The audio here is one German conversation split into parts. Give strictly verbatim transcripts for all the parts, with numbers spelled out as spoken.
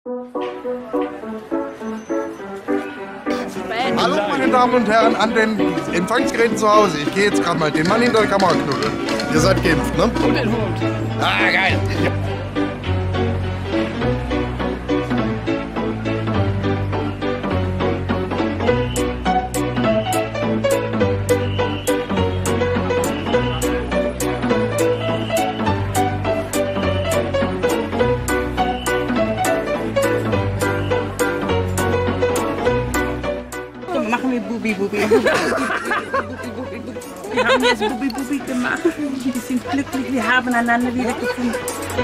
Hallo meine Damen und Herren an den Empfangsgeräten zu Hause. Ich gehe jetzt gerade mal den Mann hinter der Kamera knuddeln. Ihr seid geimpft, ne? Und den Hund. Ah, geil. Machen wir Bubi Bubi. Wir haben jetzt Bubi Bubi gemacht. Wir sind glücklich, wir haben einander wieder gefunden.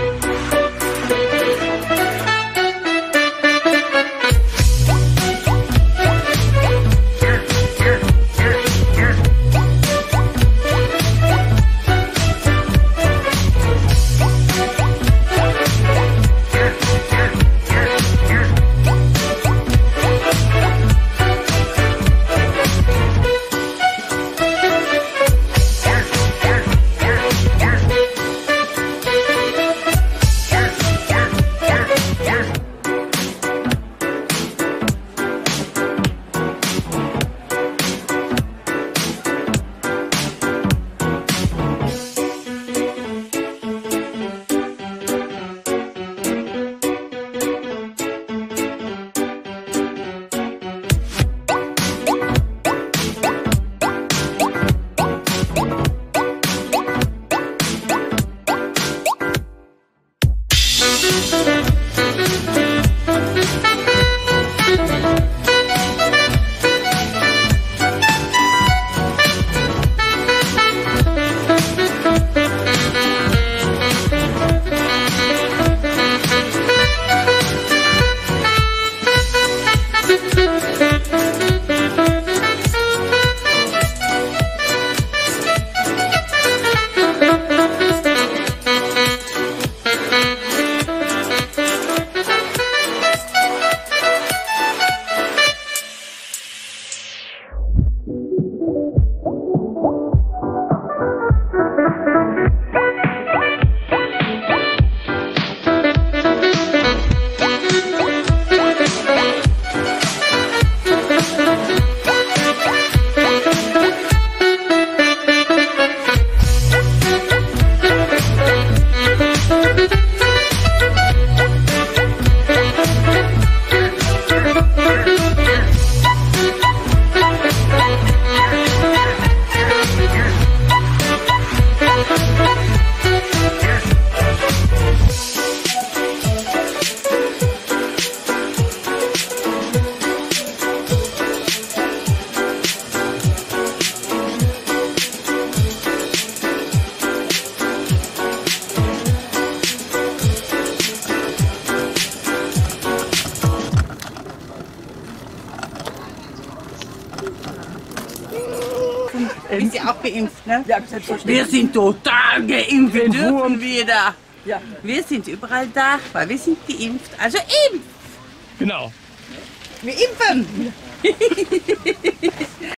Sind Sie auch geimpft, ne? Ja, selbstverständlich. Wir sind total geimpft, wir dürfen. dürfen wieder. Ja. Wir sind überall da, weil wir sind geimpft. Also impft! Genau. Wir impfen!